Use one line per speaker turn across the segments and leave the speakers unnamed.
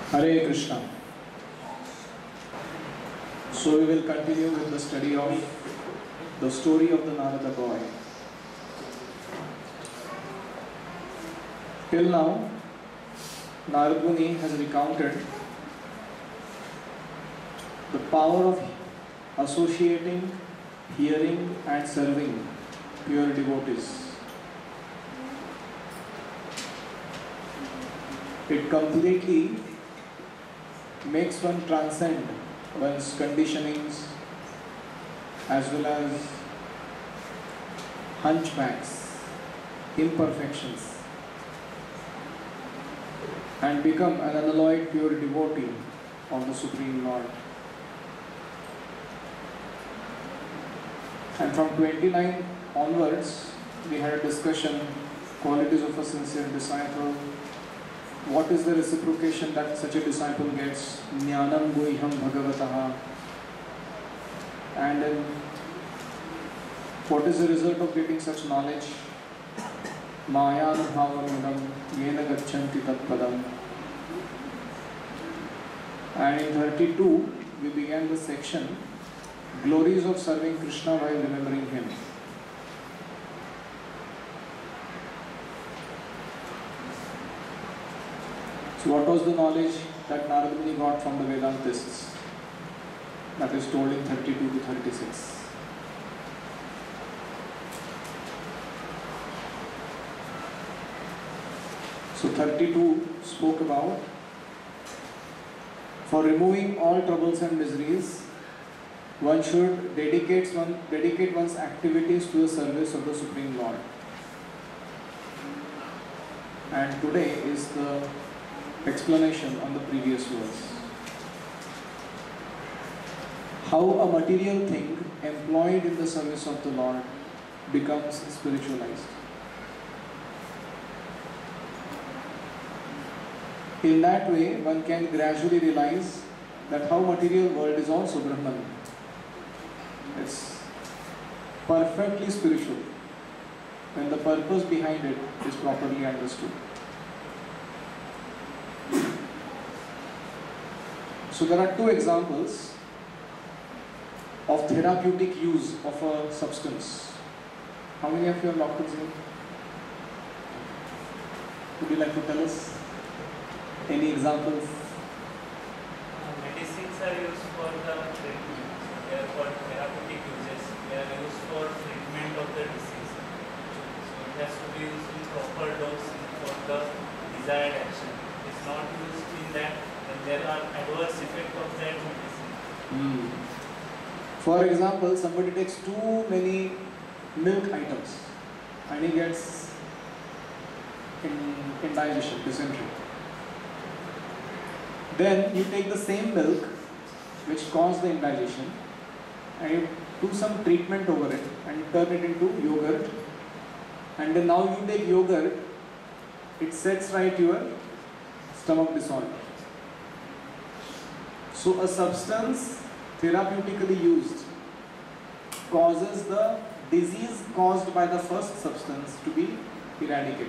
Hare Krishna. So we will continue with the study of the story of the Narada boy. Till now, Narad Muni has recounted the power of associating, hearing and serving pure devotees. It completely makes one transcend one's conditionings as well as hunchbacks, imperfections, and become an unalloyed pure devotee of the Supreme Lord. And from 29 onwards, we had a discussion, qualities of a sincere disciple, what is the reciprocation that such a disciple gets, Jnanam Guhyam Bhagavataha, and then what is the result of getting such knowledge, Mayanubhavanudam Yena Gachanti Tatpadam. And in 32, we began the section, glories of serving Krishna while remembering Him. So what was the knowledge that Narada Muni got from the Vedantists? That is told in 32 to 36. So 32 spoke about, for removing all troubles and miseries, one should dedicate one's activities to the service of the Supreme Lord. And today is the explanation on the previous verse. How a material thing employed in the service of the Lord becomes spiritualized. In that way, one can gradually realize that how material world is also Brahman. It's perfectly spiritual when the purpose behind it is properly understood. So there are two examples of therapeutic use of a substance. How many of you are doctors here? Would you like to tell us any examples?
Medicines are used for the treatment. They are for therapeutic uses. They are used for treatment of the disease. So it has to be used in proper dose for the desired action. It is not used in that when there are adverse effects of that medicine.
For example, somebody takes too many milk items and he gets indigestion, dysentery. Then you take the same milk which caused the indigestion and you do some treatment over it and turn it into yogurt, and then now you take yogurt, it sets right your stomach disorder. So a substance therapeutically used causes the disease caused by the first substance to be eradicated.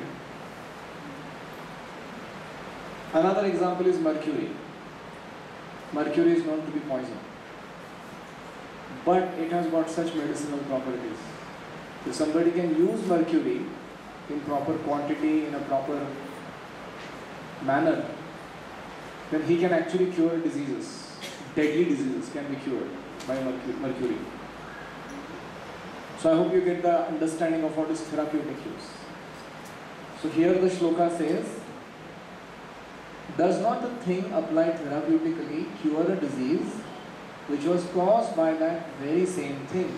Another example is mercury. Mercury is known to be poison, but it has got such medicinal properties. If somebody can use mercury in proper quantity, in a proper manner, then he can actually cure diseases. Deadly diseases can be cured by mercury. So I hope you get the understanding of what is therapeutic use. So here the shloka says, does not a thing applied therapeutically cure a disease which was caused by that very same thing?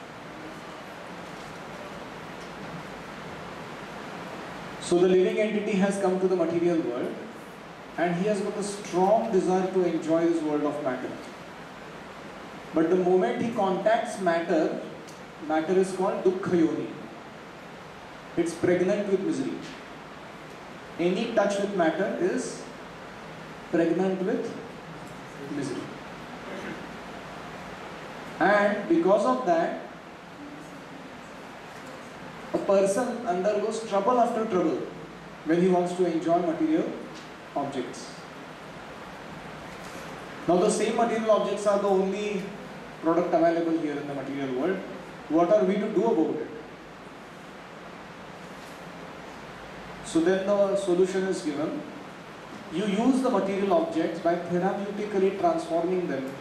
So the living entity has come to the material world and he has got a strong desire to enjoy this world of matter. But the moment he contacts matter, matter is called dukkha yoni. It's pregnant with misery. Any touch with matter is pregnant with misery. And because of that, a person undergoes trouble after trouble when he wants to enjoy material objects. Now the same material objects are the only product available here in the material world. What are we to do about it? So then the solution is given. You use the material objects by therapeutically transforming them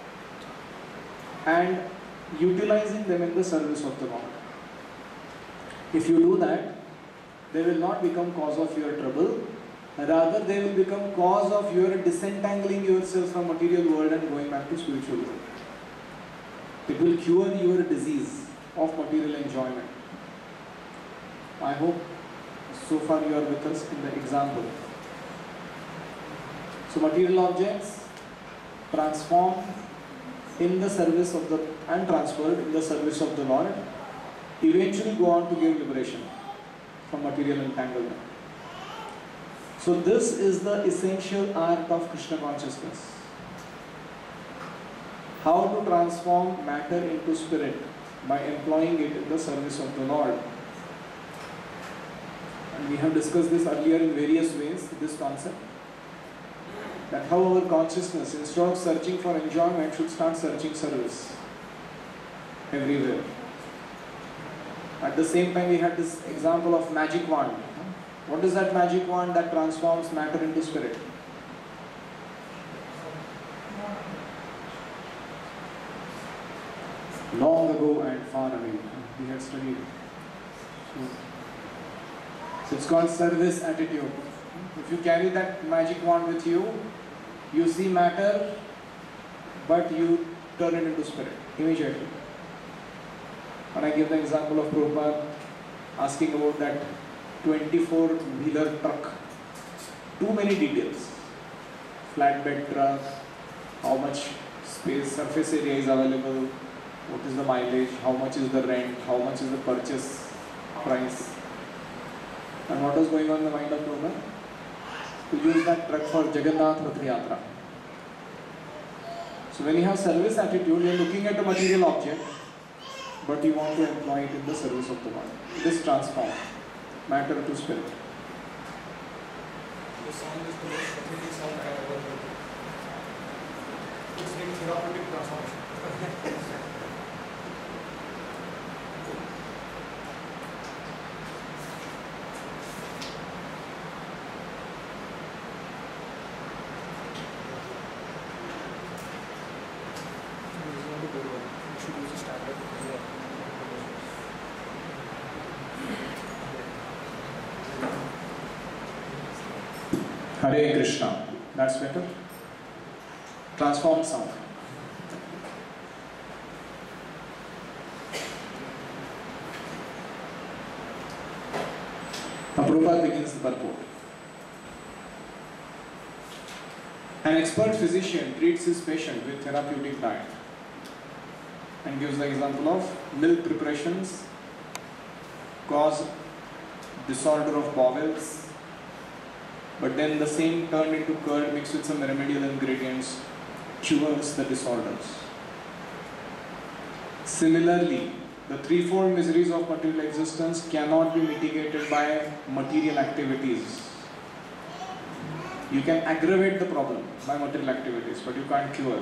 and utilizing them in the service of the Lord. If you do that, they will not become cause of your trouble. Rather, they will become cause of your disentangling yourself from material world and going back to spiritual world. It will cure your disease of material enjoyment. I hope so far you are with us in the example. So material objects transform in the service of the and transferred in the service of the Lord eventually go on to give liberation from material entanglement. So this is the essential art of Krishna consciousness. How to transform matter into spirit by employing it in the service of the Lord. And we have discussed this earlier in various ways, this concept. That how our consciousness, instead of searching for enjoyment, should start searching service everywhere. At the same time, we had this example of magic wand. What is that magic wand that transforms matter into spirit? Long ago and far away, we had studied. So it's called service attitude. If you carry that magic wand with you, you see matter, but you turn it into spirit immediately. When I give the example of Prabhupada asking about that 24-wheeler truck, too many details. Flatbed truck, how much space, surface area is available, what is the mileage, how much is the rent, how much is the purchase price. And what was going on in the mind of Prabhupada? To use that truck for Jagannath Rath Yatra. So when you have service attitude, you are looking at a material object, but you want to employ it in the service of the Lord. This transforms matter to spirit.
The sound is the most pathetic sound I have ever heard. It's like therapeutic transformation.
Hare Krishna. That's better. Transform sound. Now Prabhupada begins the purport. An expert physician treats his patient with therapeutic diet and gives the example of milk preparations cause disorder of bowels, but then the same turned into curd mixed with some remedial ingredients cures the disorders. Similarly, the threefold miseries of material existence cannot be mitigated by material activities. You can aggravate the problem by material activities, but you can't cure.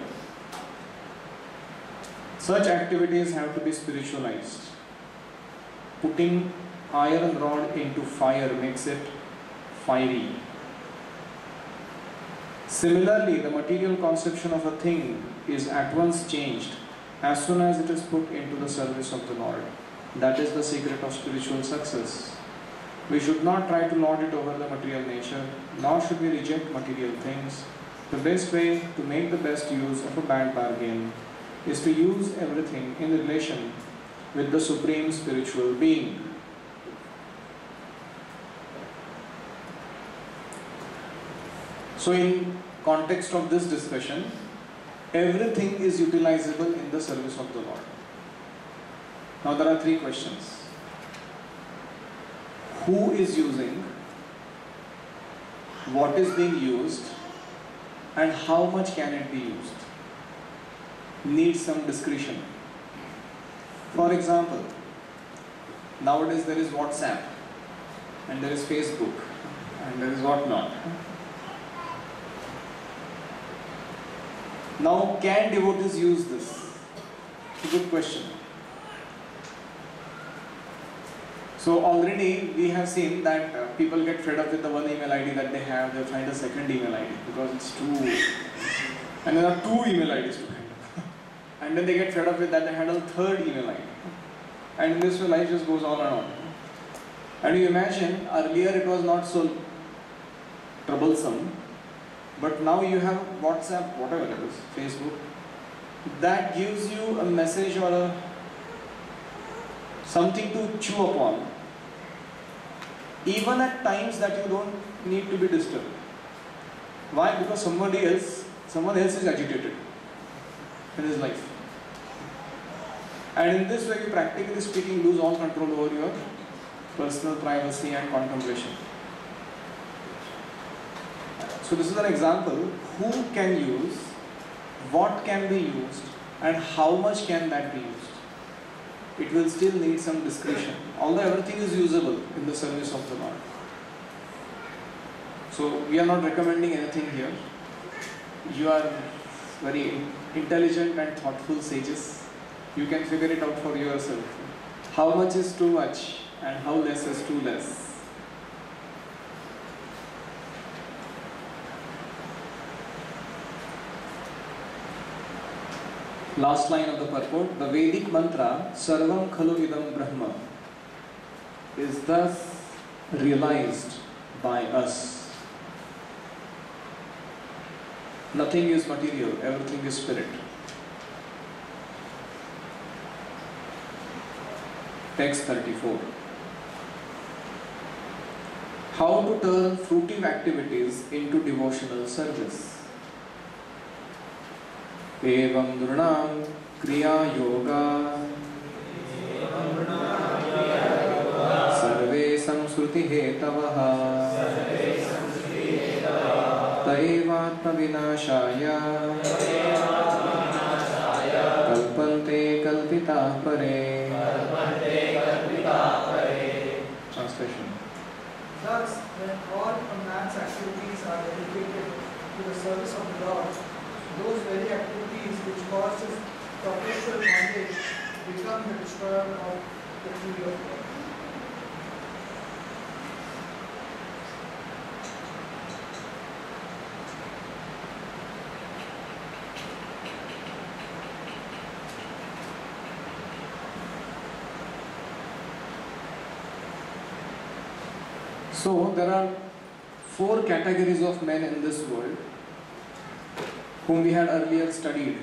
Such activities have to be spiritualized. Putting iron rod into fire makes it fiery. Similarly, the material conception of a thing is at once changed as soon as it is put into the service of the Lord. That is the secret of spiritual success. We should not try to lord it over the material nature, nor should we reject material things. The best way to make the best use of a bad bargain is to use everything in relation with the Supreme Spiritual Being. So in context of this discussion, everything is utilizable in the service of the Lord. Now there are three questions. Who is using, what is being used, and how much can it be used? Needs some discretion. For example, nowadays there is WhatsApp, and there is Facebook, and there is whatnot. Now, can devotees use this? It's a good question. So already we have seen that people get fed up with the one email ID that they have, they find a second email ID because it's too, and there are two email IDs to handle. And then they get fed up with that, they handle third email ID. And this way life just goes on and on. And you imagine, earlier it was not so troublesome, but now you have WhatsApp, whatever it is, Facebook, that gives you a message or something to chew upon, even at times that you don't need to be disturbed. Why? Because someone else is agitated in his life. And in this way, you practically speaking lose all control over your personal privacy and contemplation. So this is an example. Who can use, what can be used, and how much can that be used? It will still need some discretion, although everything is usable in the service of the Lord. So we are not recommending anything here. You are very intelligent and thoughtful sages. You can figure it out for yourself. How much is too much and how less is too less. Last line of the purport, the Vedic mantra, Sarvam Khalu Idam Brahma, is thus realized by us. Nothing is material, everything is spirit. Text 34. How to turn fruitive activities into devotional service. Evam Nurnam Kriya Yoga Sarve Samsruti Hetavaha Taivatma Vinashaya Kalpante Kalpita Pare. Translation.
Thus, when all a man's activities are dedicated to the service of the Lord, those very activities which cause his perpetual bondage become the destroyer of the tree of God.
So there are 4 categories of men in this world whom we had earlier studied.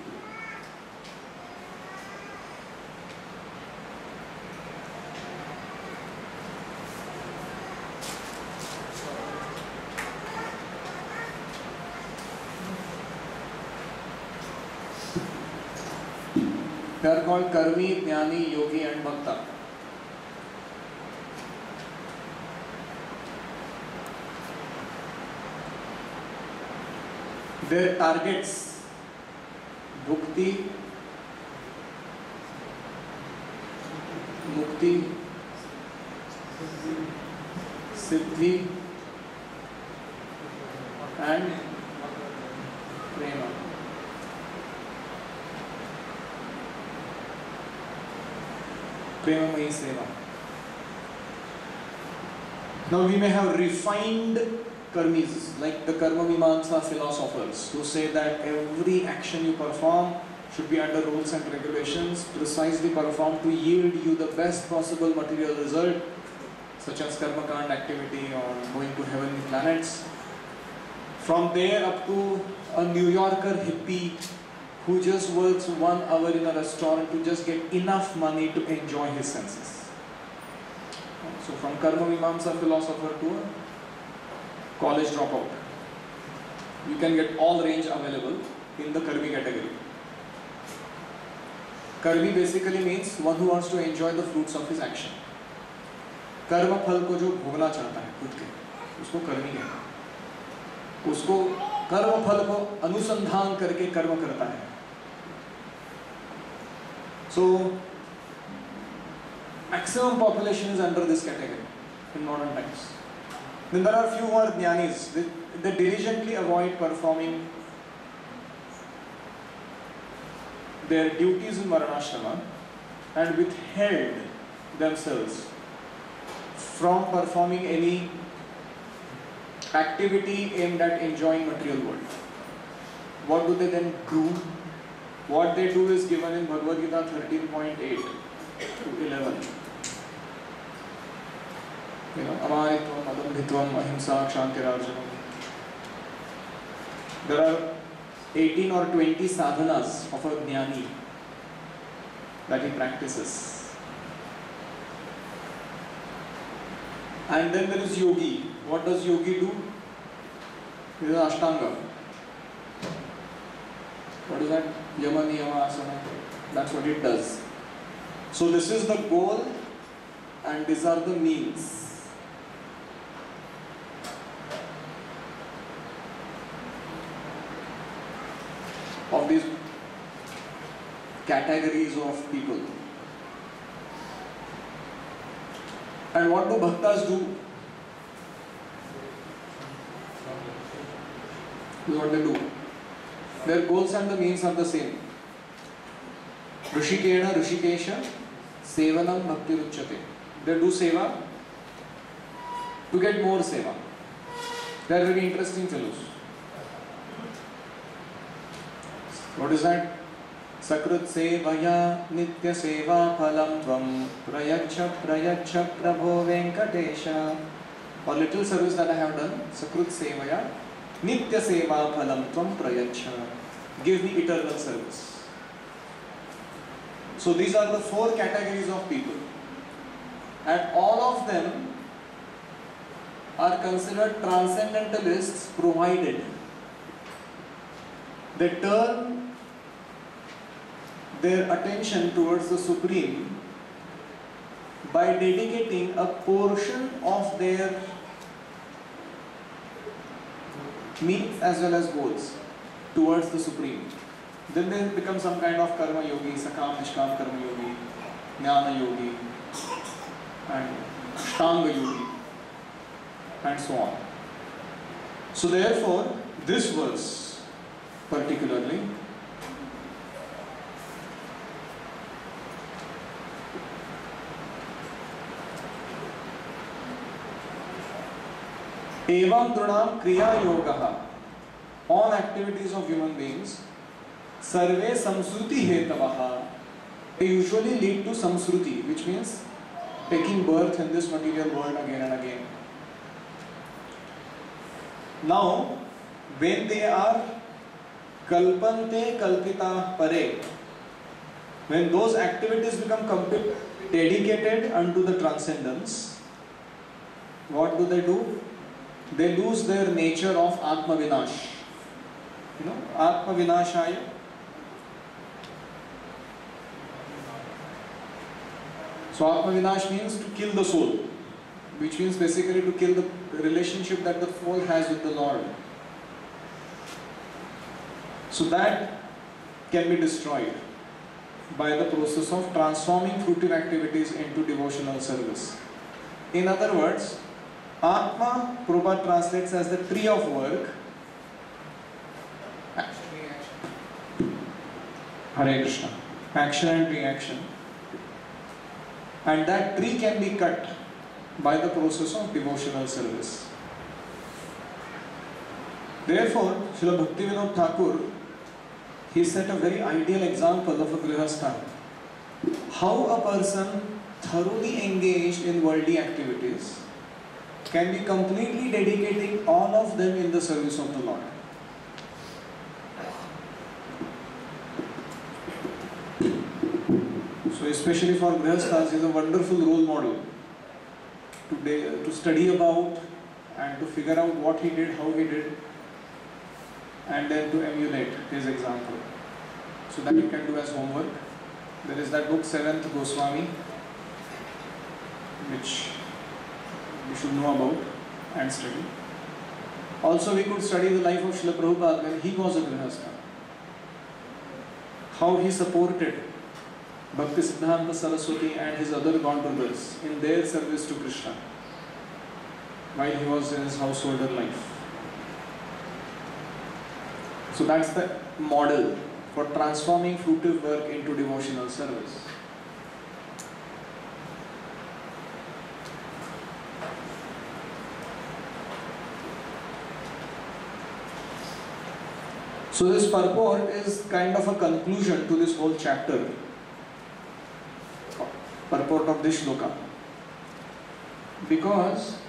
They are called Karmi, Jnani, Yogi and Bhakta. Their targets, Bhukti, Mukti, Siddhi and Prema. Premamayi Seva. Now we may have refined karmis, like the Karma Mimamsa philosophers, who say that every action you perform should be under rules and regulations, precisely performed to yield you the best possible material result, such as Karma Kand activity or going to heavenly planets. From there up to a New Yorker hippie who just works 1 hour in a restaurant to just get enough money to enjoy his senses. So from Karma Mimamsa philosopher to a college dropout, you can get all range available in the Karmi category. Karmi basically means one who wants to enjoy the fruits of his action. कर्म फल को जो भोगना चाहता है खुद के, उसको कर्मी कहते हैं. उसको कर्म फल को अनुसंधान करके कर्म करता है. So maximum population is under this category in modern times. Then there are few who are jnanis. They diligently avoid performing their duties in Varanashrama and withheld themselves from performing any activity aimed at enjoying material world. What do they then do? What they do is given in Bhagavad Gita 13.8 to 11. Amaritvam, adambhitvam, ahimsa, kshantirarjanam. There are 18 or 20 sadhanas of a jnani that he practices. And then there is yogi. What does yogi do? This is Ashtanga. What is that? Yama, niyama, asana. That's what it does. So this is the goal and these are the means. Of these categories of people. And what do bhaktas do? This is what they do. Their goals and the means are the same. Rishikena, Rishikesha, Sevanam Bhakti Ruchyate. They do seva to get more seva. They are very interesting fellows. What is that? Sakrut sevaya nitya seva phalam tvam prayaksha prayaksha prabho venkatesha. For little service that I have done, Sakrut sevaya nitya seva phalam tvam prayaksha. Give me eternal service. So these are the four categories of people. And all of them are considered transcendentalists provided they turn their attention towards the Supreme by dedicating a portion of their means as well as goals towards the Supreme. Then they become some kind of karma yogi, sakam, nishkam karma yogi, jnana yogi, and ashtanga yogi, and so on. So therefore, this verse particularly Evam Drunam Kriya Yogaha, on activities of human beings, Sarve Samsruti Hetavaha, they usually lead to Samsruti, which means taking birth in this material world again and again. Now, when they are Kalpante Kalpita Pare, when those activities become completely dedicated unto the transcendence, what do? They lose their nature of Atma Vinash. Atma Vinashaya. So Atma Vinash means to kill the soul, which means basically to kill the relationship that the soul has with the Lord. So that can be destroyed by the process of transforming fruitive activities into devotional service. In other words, Atma, Prabhupada translates as the tree of work. Action, reaction. Hare Krishna. Action and reaction. And that tree can be cut by the process of devotional service. Therefore, Srila Bhaktivinoda Thakur, he set a very ideal example of a grihastha. How a person thoroughly engaged in worldly activities can be completely dedicating all of them in the service of the Lord. So especially for grihasthas, he is a wonderful role model to study about and to figure out what he did, how he did, and then to emulate his example. So that you can do as homework. There is that book 7th Goswami, which we should know about and study. Also we could study the life of Srila Prabhupada when he was a grihastha. How he supported Bhakti Siddhanta Saraswati and his other god brothers in their service to Krishna while he was in his householder life. So that's the model for transforming fruitive work into devotional service. So this purport is kind of a conclusion to this whole chapter, purport of this shloka, because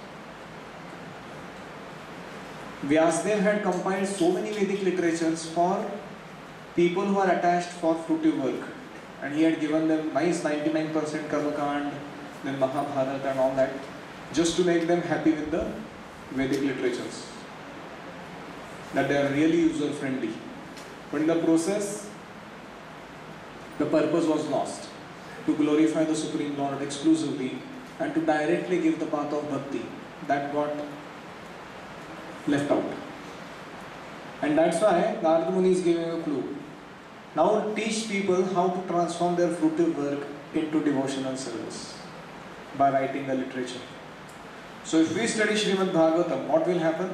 Vyasadeva had compiled so many Vedic literatures for people who are attached for fruitive work, and he had given them nice 99% Karmakand, then Mahabharata and all that, just to make them happy with the Vedic literatures, that they are really user friendly. But in the process, the purpose was lost, to glorify the Supreme Lord exclusively and to directly give the path of bhakti. That got left out. And that's why Narada Muni is giving a clue. Now teach people how to transform their fruitive work into devotional service by writing the literature. So if we study Srimad Bhagavatam, what will happen?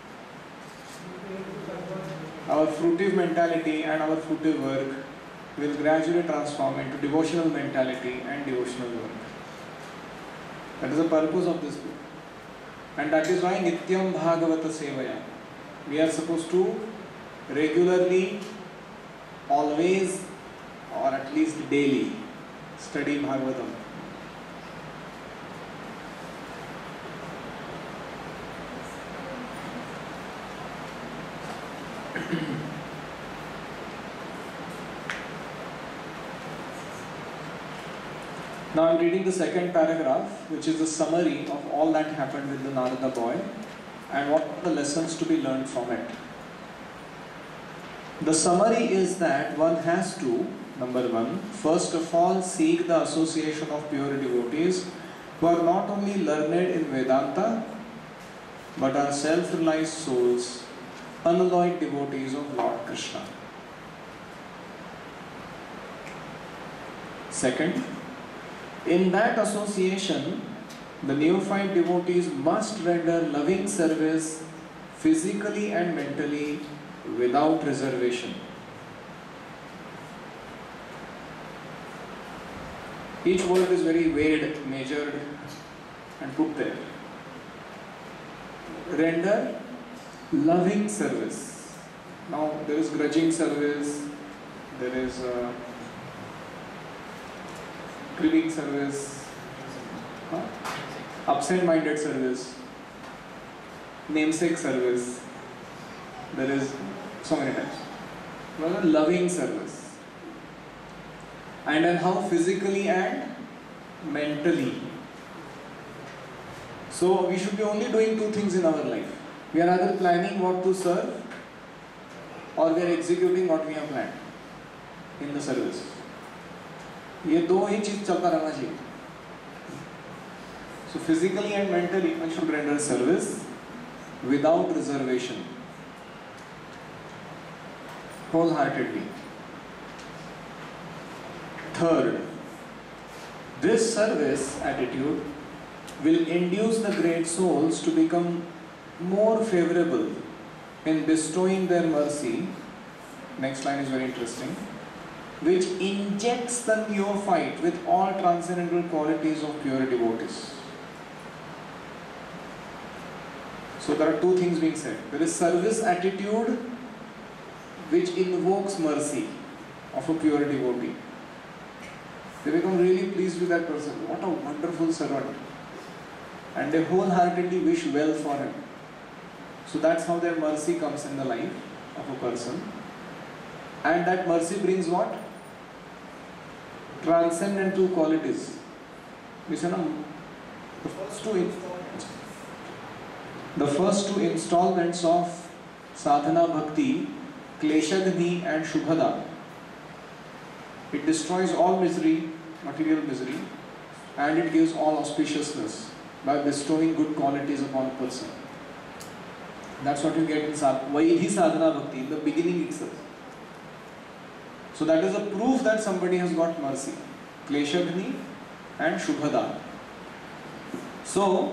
Our fruitive mentality and our fruitive work will gradually transform into devotional mentality and devotional work. That is the purpose of this book. And that is why Nityam Bhagavata Sevaya. We are supposed to regularly, always, or at least daily, study Bhagavatam. Now I am reading the second paragraph, which is a summary of all that happened with the Narada boy and what are the lessons to be learned from it. The summary is that one has to, number one, first of all seek the association of pure devotees who are not only learned in Vedanta but are self-realized souls, unalloyed devotees of Lord Krishna. Second, in that association, the neophyte devotees must render loving service physically and mentally without reservation. Each word is very weighed, measured and put there. Render loving service. Now there is grudging service, there is cribbing service, absent-minded service, namesake service. There is so many types. Well, loving service. And then how physically and mentally. So we should be only doing two things in our life. We are either planning what to serve or we are executing what we have planned in the service. ये दो ही चीज चलता रहना चाहिए. So physically and mentally one should render service without reservation, wholeheartedly. Third, this service attitude will induce the great souls to become more favorable in bestowing their mercy. Next line is very interesting. Which injects the neophyte with all transcendental qualities of pure devotees. So there are two things being said. There is service attitude which invokes mercy of a pure devotee. They become really pleased with that person. What a wonderful servant. And they wholeheartedly wish well for him. So that's how their mercy comes in the life of a person. And that mercy brings what? Transcendental qualities. Listen, the first two installments of sadhana bhakti, kleshagni and shubhada, it destroys all misery, material misery, and it gives all auspiciousness by bestowing good qualities upon a person. That's what you get in Vaidhi sadhana bhakti, in the beginning itself. So that is a proof that somebody has got mercy. Kleshagni and Shubhada. So,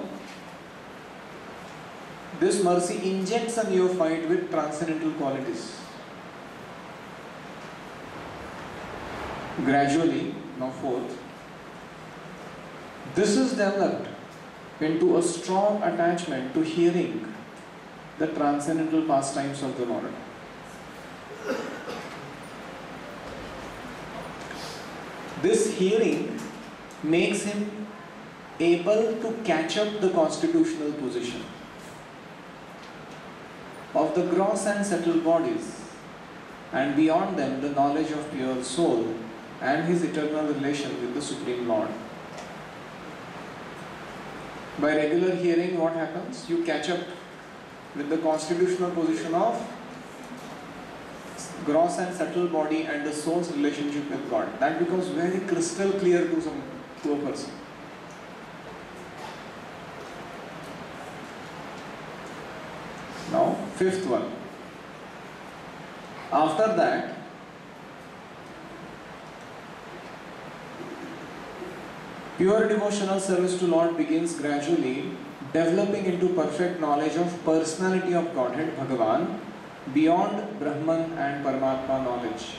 this mercy injects a neophyte with transcendental qualities. Gradually, now fourth, this is developed into a strong attachment to hearing the transcendental pastimes of the Lord. This hearing makes him able to catch up the constitutional position of the gross and subtle bodies, and beyond them the knowledge of pure soul and his eternal relation with the Supreme Lord. By regular hearing, what happens? You catch up with the constitutional position of gross and subtle body and the soul's relationship with God. That becomes very crystal clear to a person. Now, fifth one. After that, pure devotional service to Lord begins gradually, developing into perfect knowledge of personality of Godhead, Bhagavan, beyond Brahman and Paramatma knowledge.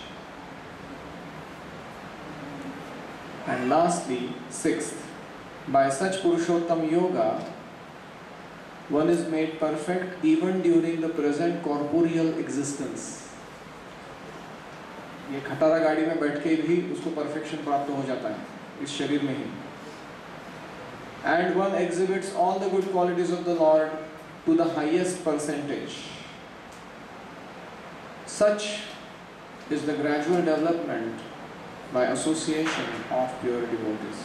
And lastly, sixth, by such Purushottam Yoga, one is made perfect even during the present corporeal existence. ये खटारा गाड़ी में बैठ के भी उसको perfection प्राप्त हो जाता है इस शरीर में ही. And one exhibits all the good qualities of the Lord to the highest percentage. Such is the gradual development by association of pure devotees.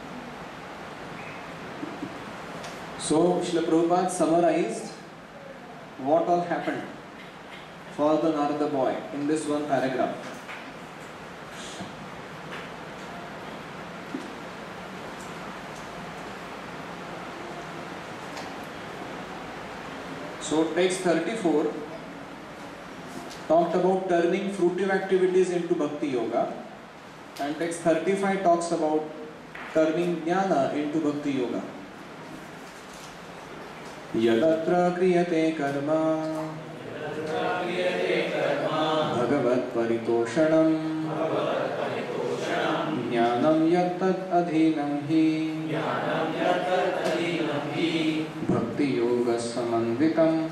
So, Srila Prabhupada summarized what all happened for the Narada boy in this one paragraph. So, text 34 talked about turning fruitive activities into bhakti yoga, and text 35 talks about turning jnana into bhakti yoga. Yadatra kriyate karma bhagavat paritoshanam jnanam yattat adhinam hi bhakti yoga samanvitam.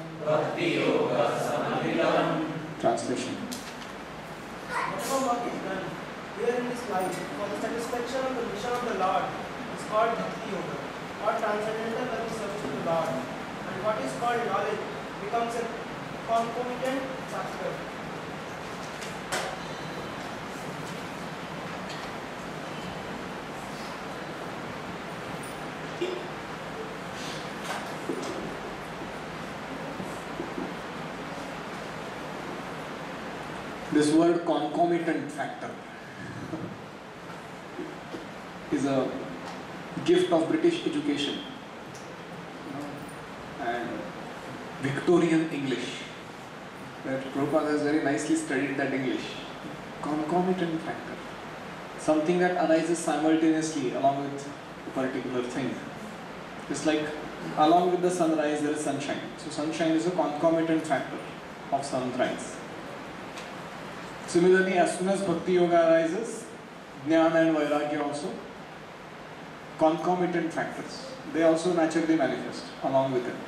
Translation.
Whatever work is done here in this life for the satisfaction of the mission of the Lord is called Bhakti Yoga, or transcendental loving service to the Lord, and what is called knowledge becomes a concomitant factor.
This word concomitant factor is a gift of British education and Victorian English, that Prabhupada has very nicely studied that English. Concomitant factor, something that arises simultaneously along with a particular thing. It's like along with the sunrise there is sunshine. So sunshine is a concomitant factor of sunrise. Similarly, as soon as Bhakti Yoga arises, Jnana and Vairagya also concomitant factors. They also naturally manifest along with it.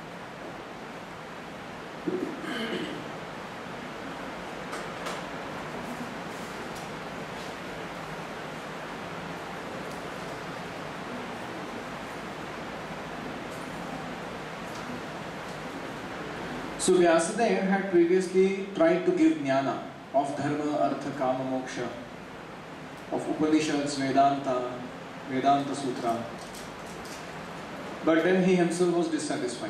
So Vyasadeva had previously tried to give jnana of dharma, artha, kama, moksha, of Upanishads, Vedanta Sutra. But then he himself was dissatisfied.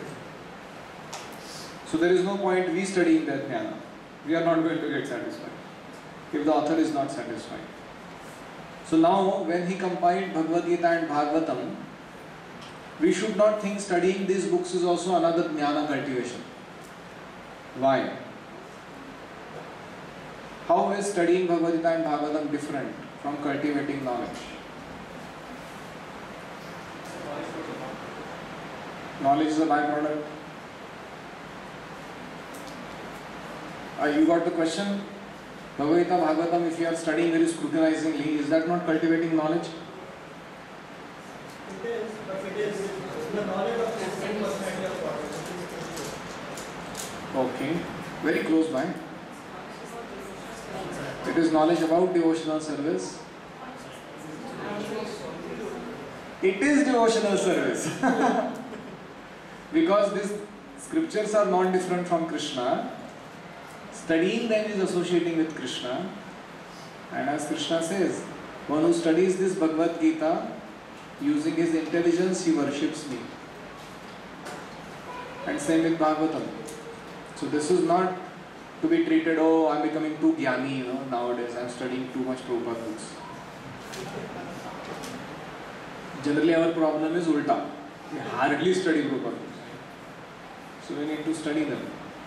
So there is no point we studying that jnana. We are not going to get satisfied if the author is not satisfied. So now when he compiled Bhagavad Gita and Bhagavatam, we should not think studying these books is also another jnana cultivation. Why? How is studying Bhagavad Gita and Bhagavatam different from cultivating knowledge? Knowledge is a byproduct. You got the question? Bhagavad Gita, Bhagavatam, if you are studying very scrutinizingly, is that not cultivating knowledge?
It is, but it is the knowledge of the same personality of God.
Okay, very close by. It is knowledge about devotional service. It is devotional service. Because these scriptures are not different from Krishna. Studying them is associating with Krishna. And as Krishna says, one who studies this Bhagavad Gita, using his intelligence, he worships me. And same with Bhagavatam. So this is not to be treated, oh, I'm becoming too jnani, nowadays, I'm studying too much Prabhupada books. Generally our problem is ulta. We hardly study Prabhupada books. So we need to study them.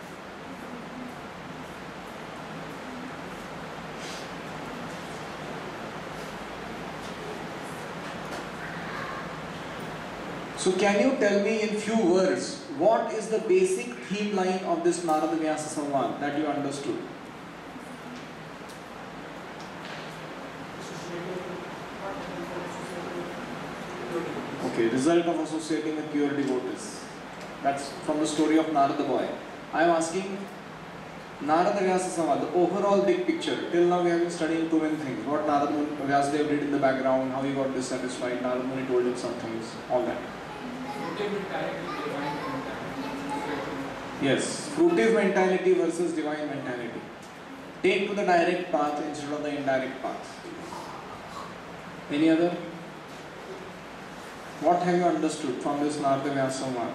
So can you tell me in few words, what is the basic theme line of this Narada Vyasa Samvad that you understood? Okay, result of associating with pure devotees. That's from the story of Narada boy. I am asking Narada Vyasa Samvad, the overall big picture. Till now we have been studying too many things. What Narada Vyasadeva did in the background, how he got dissatisfied, Narada Muni told him some things, all that. Yes, fruitive mentality versus divine mentality. Take to the direct path instead of the indirect path. Any other? What have you understood from this Narada Vyasa Samvad?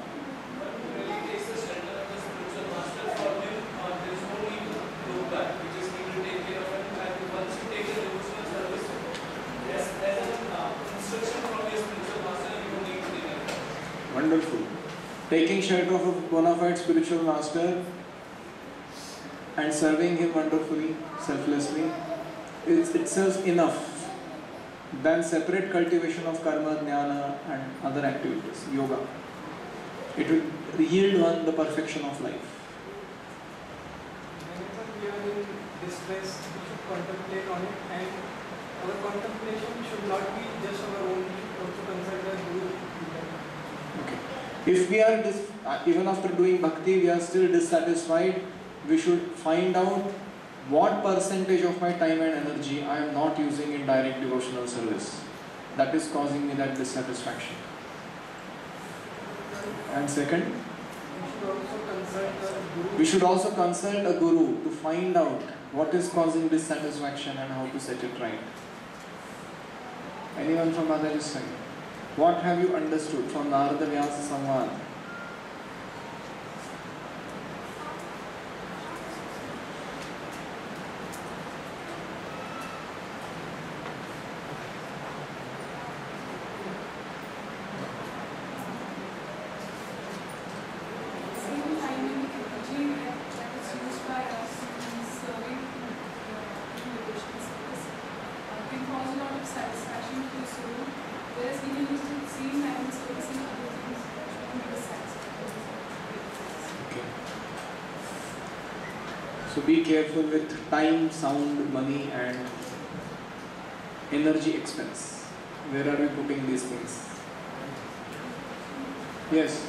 Wonderful. Taking shelter of a bona fide spiritual master and serving him wonderfully, selflessly, is itself enough than separate cultivation of karma, jnana and other activities, yoga. It will yield one the perfection of life.
Whenever we are in distress, we should contemplate on it, and our contemplation should not be just our own, we should also consult our guru.
Okay. If we are, even after doing bhakti, we are still dissatisfied, we should find out what percentage of my time and energy I am not using in direct devotional service. That is causing me that dissatisfaction. And second, we should also consult a guru to find out what is causing dissatisfaction and how to set it right. Anyone from Mataji's side? What have you understood from Narada Vyasa Samvad? So be careful with time, sound, money and energy expense. Where are we putting these things? Yes.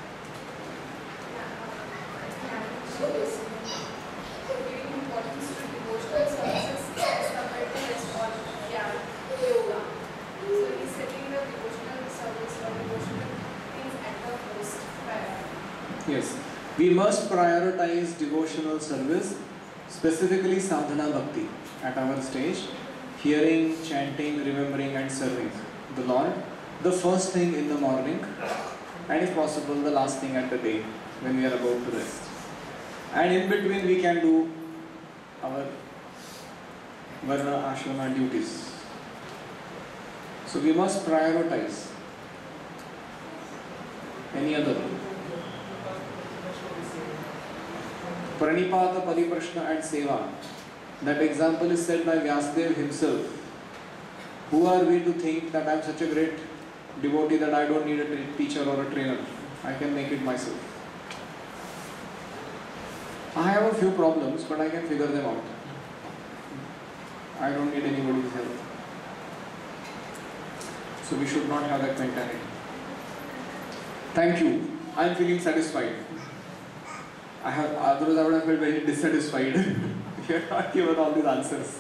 So giving importance to devotional services as compared to rest or yoga. So he's setting the devotional service or devotional things at the first priority.
Yes. We must prioritize devotional service, specifically sadhana bhakti at our stage, hearing, chanting, remembering and serving the Lord, the first thing in the morning and if possible the last thing at the day when we are about to rest. And in between we can do our varna ashrama duties. So we must prioritize. Any other? Pranipata, Pariprashna and Seva. That example is said by Vyasadeva himself. Who are we to think that I am such a great devotee that I don't need a teacher or a trainer? I can make it myself. I have a few problems, but I can figure them out. I don't need anybody's help. So we should not have that mentality. Thank you. I am feeling satisfied. Otherwise I would have felt very dissatisfied. You have not given all these answers.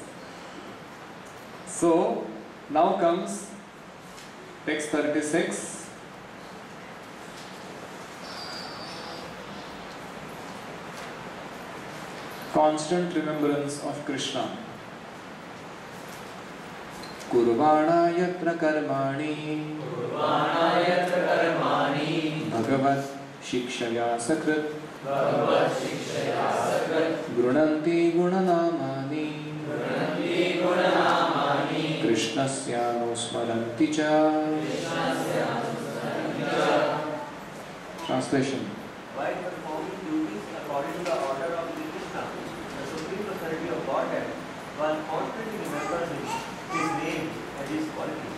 So now comes text 36. Constant remembrance of Krishna. Kurvana yatra karmani Bhagavat shikshaya sakrit Grunanti gunanamani Krishnasya nusmaranti cha. Translation.
By performing duties according to the order of the Krishna, the Supreme Personality of Godhead, one constantly remembers his name and his qualities.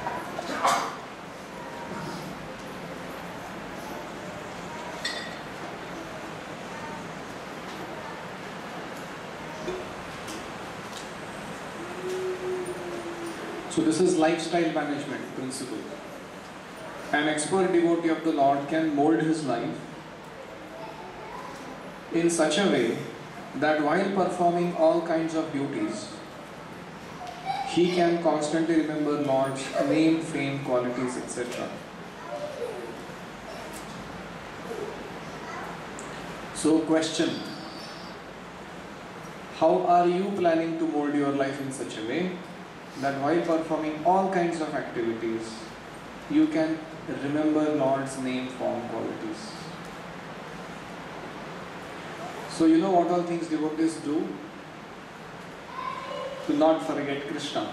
So this is lifestyle management principle. An expert devotee of the Lord can mold his life in such a way that while performing all kinds of duties, he can constantly remember Lord's name, fame, qualities, etc. So question, how are you planning to mold your life in such a way that while performing all kinds of activities, you can remember Lord's name, form, qualities? So you know what all things devotees do to not forget Krishna.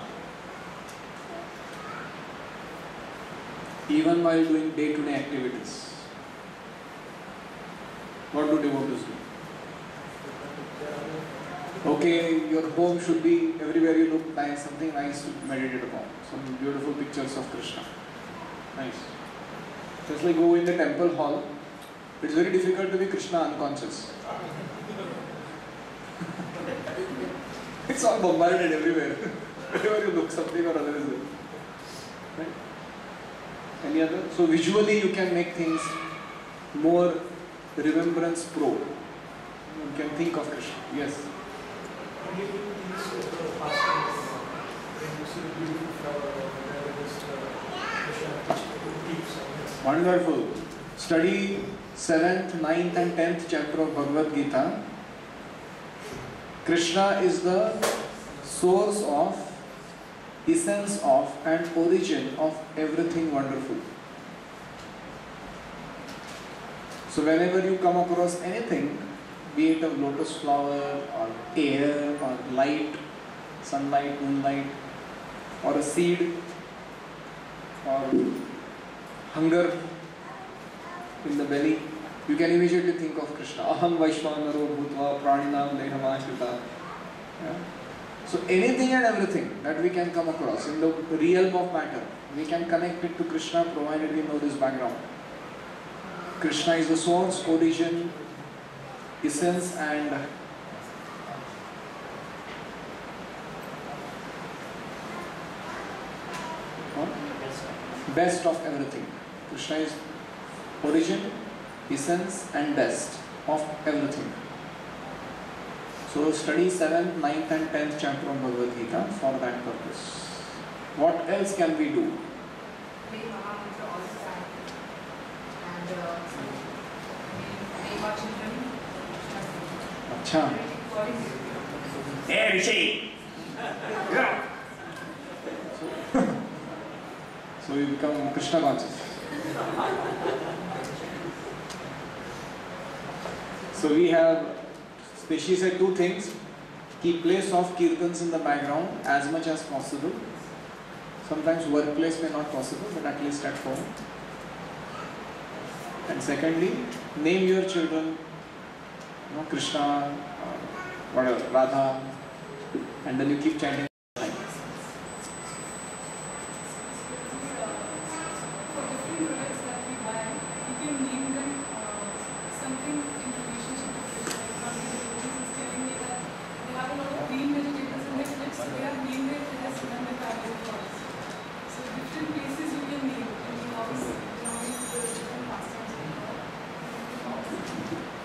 Even while doing day-to-day activities, what do devotees do? Okay, your home should be, everywhere you look, nice, something nice to meditate upon. Some beautiful pictures of Krishna. Nice. Just like go in the temple hall, it's very difficult to be Krishna unconscious. It's all bombarded everywhere. Wherever you look, something or other is there. Right? Any other? So visually you can make things more remembrance pro. You can think of Krishna. Yes. Wonderful. Study 7th, 9th and 10th chapter of Bhagavad Gita. Krishna is the source of, essence of and origin of everything wonderful. So whenever you come across anything, be it a lotus flower or air or light, sunlight, moonlight, or a seed or hunger in the belly, you can immediately think of Krishna. Aham Vaishvanaro Bhutva Praninam Dehamashita. So anything and everything that we can come across in the realm of matter, we can connect it to Krishna provided we know this background. Krishna is the source, origin, essence and best of everything. Krishna is origin, essence and best of everything. So study 7th, 9th and 10th chapter of Bhagavad Gita for that purpose. What else can we do?
Play Mahamantra all the time. And name our children.
Acha. Hey Rishi! So you become Krishna conscious. So we have, she said two things. Keep place of kirtans in the background as much as possible. Sometimes workplace may not possible, but at least at home. And secondly, name your children, Krishna, whatever, Radha, and then you keep chanting.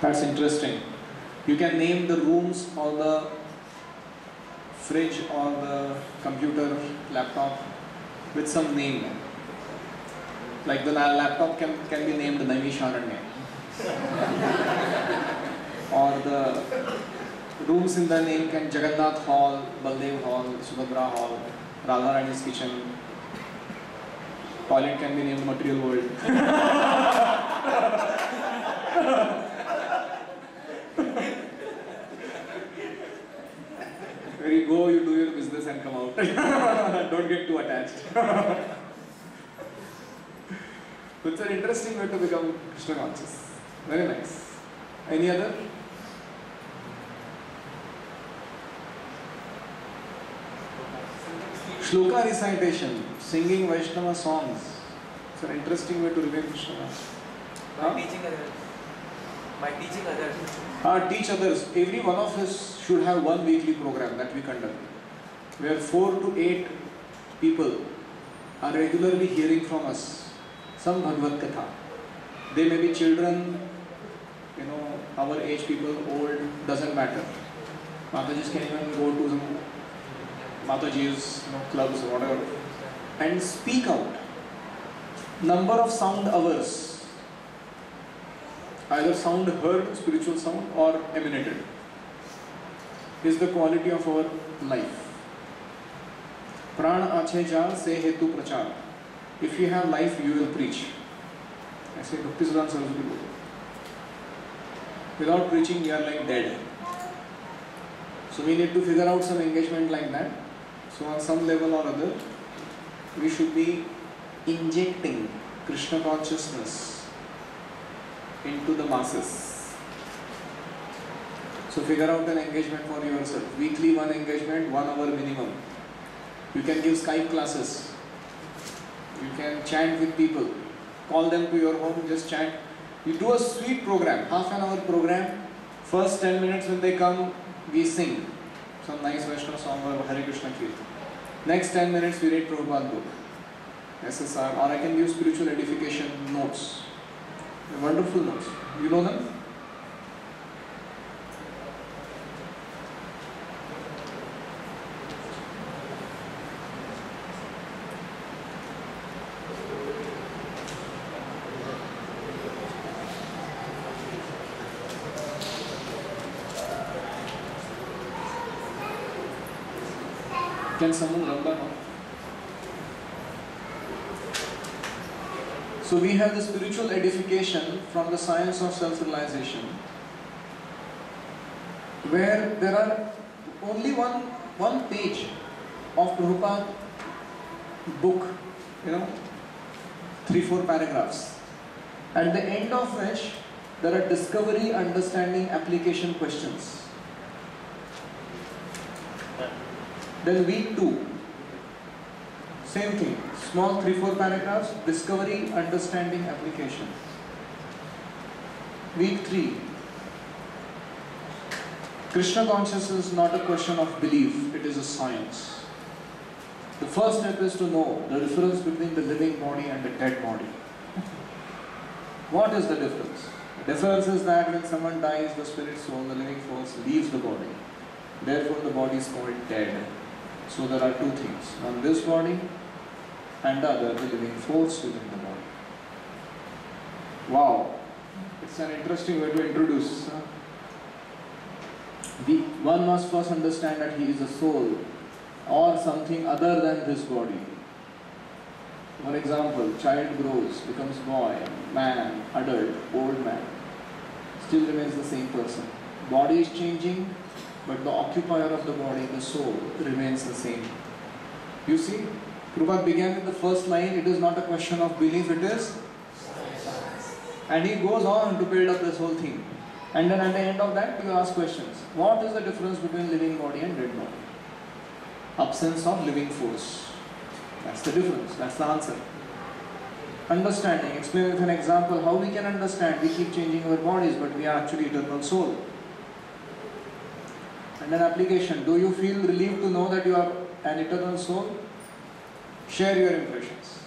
That's interesting. You can name the rooms or the fridge or the computer, laptop with some name. Like the laptop can be named Naimisharanya. Or the rooms in the name can Jagannath Hall, Baldev Hall, Subhadra Hall, Radharani's kitchen. Toilet can be named Material World. Where you go, you do your business and come out. Don't get too attached. It's an interesting way to become Krishna conscious. Very nice. Any other? Shloka recitation, singing Vaishnava songs. It's an interesting way to remain Krishna conscious.
By teaching others. By teaching others.
Teach others. Every one of us should have one weekly program that we conduct, where 4 to 8 people are regularly hearing from us some Bhagavad Katha. They may be children, our age people, old, doesn't matter. Matajis can even go to some Matajis, clubs or whatever, and speak out. Number of sound hours. Either sound heard, spiritual sound, or emanated, is the quality of our life. Pran ache ja se hetu prachar. If you have life, you will preach. I say Bhakti Siddhanta Saraswati Guru. Without preaching, you are like dead. So we need to figure out some engagement like that. So on some level or other, we should be injecting Krishna consciousness into the masses. So figure out an engagement for yourself. Weekly one engagement, 1 hour minimum. You can give Skype classes. You can chant with people. Call them to your home, just chant. You do a sweet program, half an hour program. First 10 minutes when they come, we sing some nice Vaishnava song or Hare Krishna Kirtan. Next 10 minutes we read Prabhupada book, SSR, or I can give spiritual edification notes. Wonderful notes. You know them? Can someone run that on? So we have the spiritual edification from the science of self-realization, where there are only one page of Prabhupada book, 3-4 paragraphs, at the end of which there are discovery, understanding, application questions. Then week 2, same thing, small 3-4 paragraphs, discovery, understanding, application. Week 3, Krishna consciousness is not a question of belief, it is a science. The first step is to know the difference between the living body and the dead body. What is the difference? The difference is that when someone dies, the spirit soul, the living force, leaves the body. Therefore the body is called dead. So there are 2 things, one this body and the other the living force within the body. Wow, it's an interesting way to introduce. One must first understand that he is a soul or something other than this body. For example, child grows, becomes boy, man, adult, old man, still remains the same person. Body is changing, but the occupier of the body, the soul, remains the same. You see, Prabhupada began with the first line, it is not a question of belief, it is science. And he goes on to build up this whole thing. And then at the end of that, you ask questions. What is the difference between living body and dead body? Absence of living force. That's the difference, that's the answer. Understanding, explain with an example how we can understand. We keep changing our bodies, but we are actually eternal soul. And then application, do you feel relieved to know that you are an eternal soul? Share your impressions.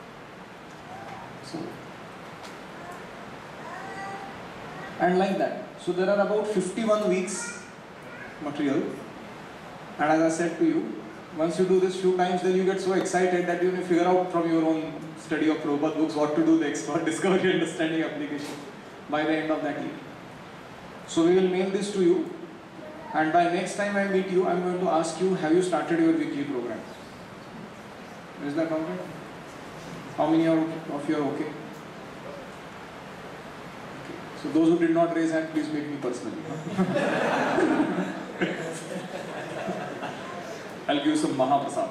So, and like that. So there are about 51 weeks material, and as I said to you, once you do this few times, then you get so excited that you figure out from your own study of Prabhupada books what to do next for discovery, understanding, application by the end of that year. So we will mail this to you, and by next time I meet you, I am going to ask you, have you started your weekly program? Is that all right? How many of you are okay? So those who did not raise hand, please meet me personally. I'll give you some Mahaprasad.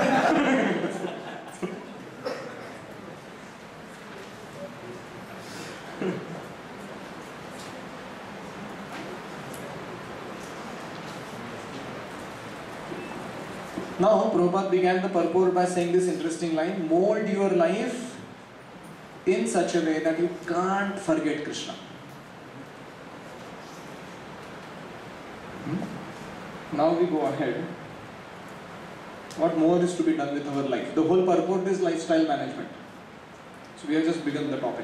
Now, Prabhupada began the purport by saying this interesting line, mold your life in such a way that you can't forget Krishna. Now we go ahead. What more is to be done with our life? The whole purport is lifestyle management. So we have just begun the topic.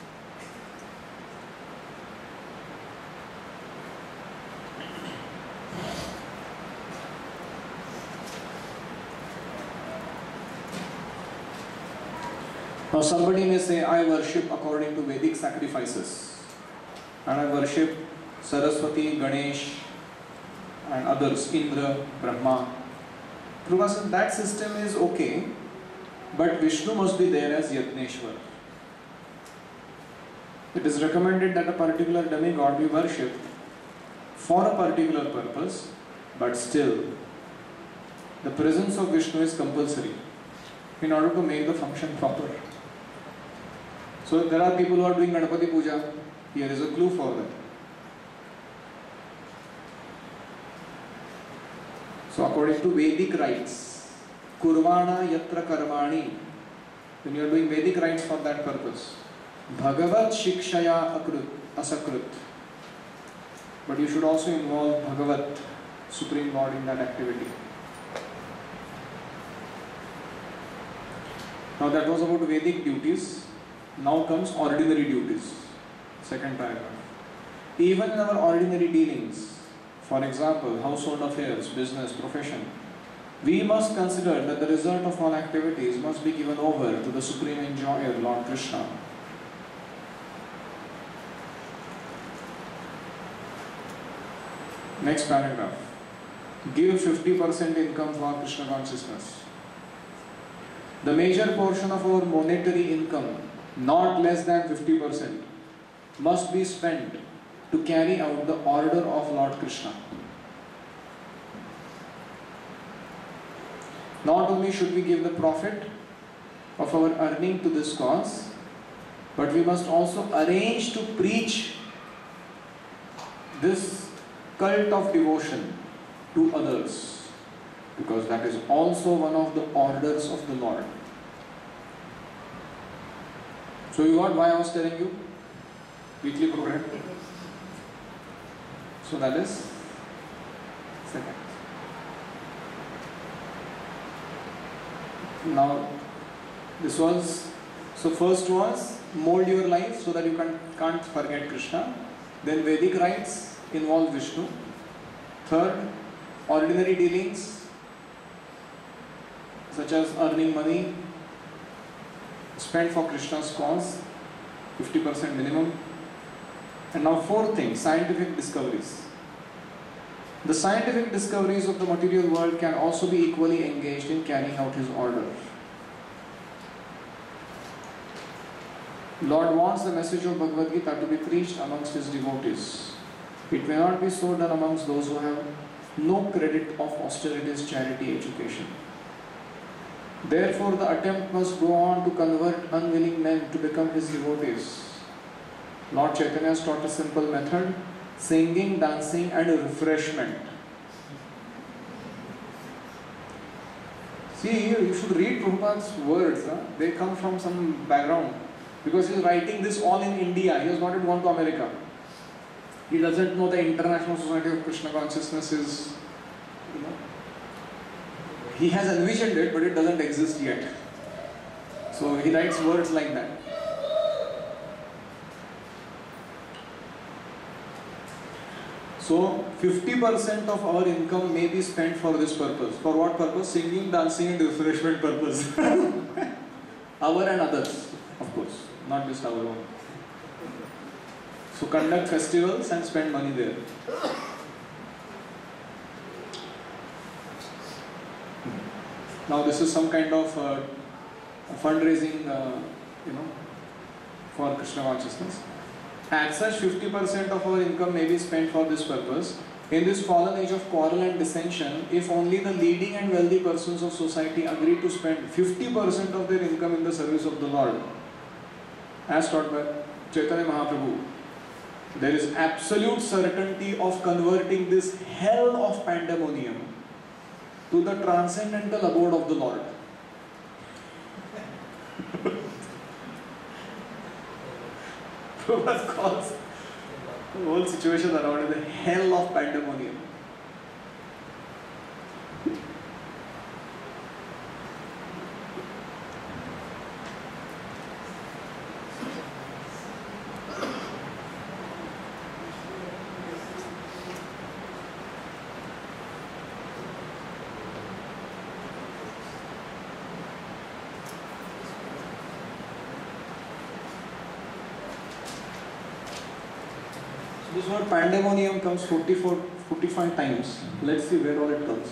Now somebody may say, I worship according to Vedic sacrifices, and I worship Saraswati, Ganesh and others, Indra, Brahma. Prabhupada said that system is okay, but Vishnu must be there as Yatneshwar. It is recommended that a particular demigod be worshipped for a particular purpose, but still the presence of Vishnu is compulsory in order to make the function proper. So there are people who are doing Ganapati Puja. Here is a clue for them. So according to Vedic rites, Kurvana Yatra Karmani, when you are doing Vedic rites for that purpose, Bhagavat Shikshaya Asakrut. But you should also involve Bhagavat, Supreme Lord, in that activity. Now that was about Vedic duties. Now comes ordinary duties. Second paragraph. Even in our ordinary dealings, for example, household affairs, business, profession, we must consider that the result of all activities must be given over to the Supreme Enjoyer, Lord Krishna. Next paragraph. Give 50% income for Krishna consciousness. The major portion of our monetary income, not less than 50%, must be spent to carry out the order of Lord Krishna. Not only should we give the profit of our earning to this cause, but we must also arrange to preach this cult of devotion to others, because that is also one of the orders of the Lord. So you got why I was telling you? Weekly program. So that is second. Now this was, so first was mold your life so that you can't forget Krishna. Then Vedic rites involve Vishnu. Third, ordinary dealings such as earning money spent for Krishna's cause, 50% minimum. And now fourth thing, scientific discoveries. The scientific discoveries of the material world can also be equally engaged in carrying out his order. Lord wants the message of Bhagavad Gita to be preached amongst his devotees. It may not be so done amongst those who have no credit of austerities, charity, education. Therefore, the attempt must go on to convert unwilling men to become his devotees. Lord Chaitanya has taught a simple method: singing, dancing and refreshment. See, you should read Prabhupada's words. They come from some background. Because he is writing this all in India. He has not yet gone to America. He doesn't know the International Society of Krishna Consciousness is, he has envisioned it, but it doesn't exist yet. So he writes words like that. So 50% of our income may be spent for this purpose. For what purpose? Singing, dancing and refreshment purpose. Our and others, of course, not just our own. So conduct festivals and spend money there. Now this is some kind of fundraising, for Krishna consciousness. As such, 50% of our income may be spent for this purpose. In this fallen age of quarrel and dissension, if only the leading and wealthy persons of society agree to spend 50% of their income in the service of the Lord, as taught by Chaitanya Mahaprabhu, there is absolute certainty of converting this hell of pandemonium to the transcendental abode of the Lord. Prabhupada calls the whole situation around the hell of pandemonium. This word pandemonium comes 45 times. Let's see where all it comes.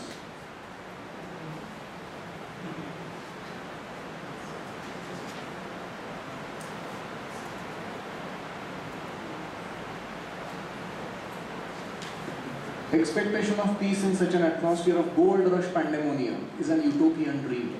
Expectation of peace in such an atmosphere of gold rush pandemonium is an utopian dream.